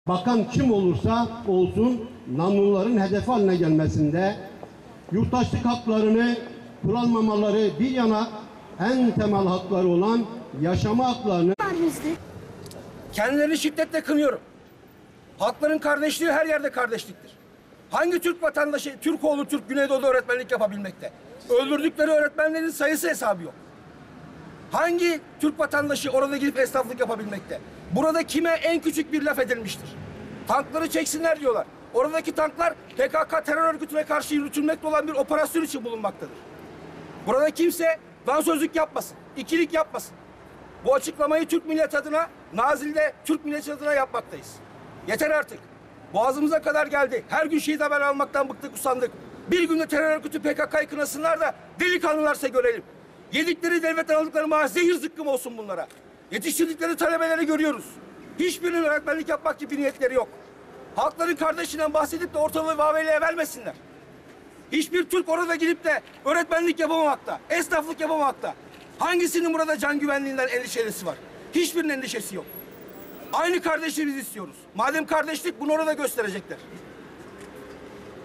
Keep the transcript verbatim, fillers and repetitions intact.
Bakan kim olursa olsun namluların hedef haline gelmesinde, yurttaşlık haklarını kullanmamaları bir yana en temel hakları olan yaşama haklarını... Kendilerini şiddetle kınıyorum. Halkların kardeşliği her yerde kardeşliktir. Hangi Türk vatandaşı, Türk oğlu Türk Güneydoğu'da öğretmenlik yapabilmekte? Öldürdükleri öğretmenlerin sayısı hesabı yok. Hangi Türk vatandaşı orada gidip esnaflık yapabilmekte? Burada kime en küçük bir laf edilmiştir? Tankları çeksinler diyorlar. Oradaki tanklar P K K terör örgütüne karşı yürütülmekte olan bir operasyon için bulunmaktadır. Burada kimse dansözlük yapmasın, ikilik yapmasın. Bu açıklamayı Türk milleti adına, Nazilli'de Türk milleti adına yapmaktayız. Yeter artık. Boğazımıza kadar geldi. Her gün şehit haber almaktan bıktık, usandık. Bir günde terör örgütü P K K'yı kınasınlar da delikanlılarsa görelim. Yedikleri devletten aldıkları maaş zehir zıkkım olsun bunlara. Yetiştirdikleri talebeleri görüyoruz. Hiçbirinin öğretmenlik yapmak gibi niyetleri yok. Halkların kardeşinden bahsedip de ortalığı vaveyleye vermesinler. Hiçbir Türk orada gidip de öğretmenlik yapamamakta, esnaflık yapamamakta. Hangisinin burada can güvenliğinden endişesi var? Hiçbirinin endişesi yok. Aynı kardeşliği biz istiyoruz. Madem kardeşlik, bunu orada gösterecekler.